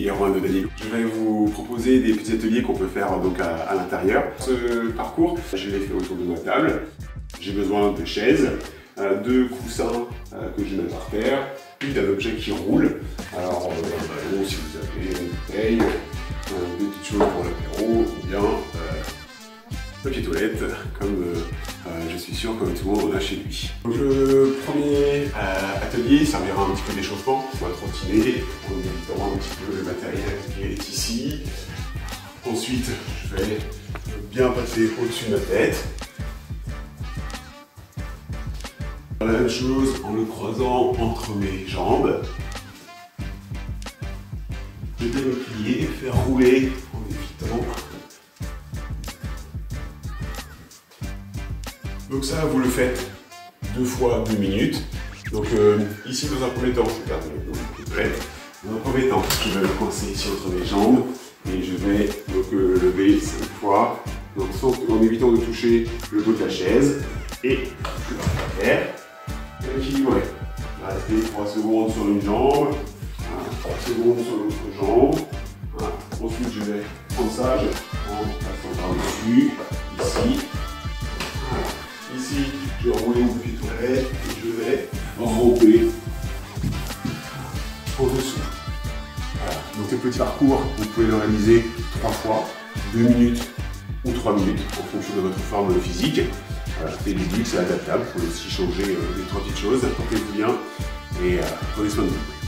ici Erwan de Daniel. Je vais vous proposer des petits ateliers qu'on peut faire donc à l'intérieur. Ce parcours, je l'ai fait autour de ma table. J'ai besoin de chaises, de coussins que je mets par terre, puis d'un objet qui roule. Alors un ballon si vous avez une bouteille, des petites choses pour l'apéro, ou bien papier toilette, comme je suis sûr que tout le monde en a chez lui. Donc le premier atelier servira un petit peu d'échauffement. On va trottiner en évitant un petit peu le matériel qui est ici. Ensuite, je vais bien passer au-dessus de ma tête. La même chose en le croisant entre mes jambes. Je vais me plier, faire rouler en évitant. Donc ça, vous le faites 2 fois 2 minutes. Donc ici, dans un premier temps, je vais faire dans un premier temps, je vais me coincer ici entre mes jambes et je vais donc lever 5 fois, donc en évitant de toucher le dos de la chaise et je vais la terre. Équilibré. Je vais rester 3 secondes sur une jambe, 3 secondes sur l'autre jambe. Voilà. Ensuite, je vais prendre ça en passant par-dessus, ici. Voilà. Ici, je vais rouler mon papier toilette et je vais ramper en dessous. Voilà. Donc ce petit parcours, vous pouvez le réaliser 3 fois, 2 minutes ou 3 minutes en fonction de votre forme physique. Voilà, c'est ludique, c'est adaptable, il faut aussi changer les 3 petites choses. Portez-vous bien et prenez soin de vous.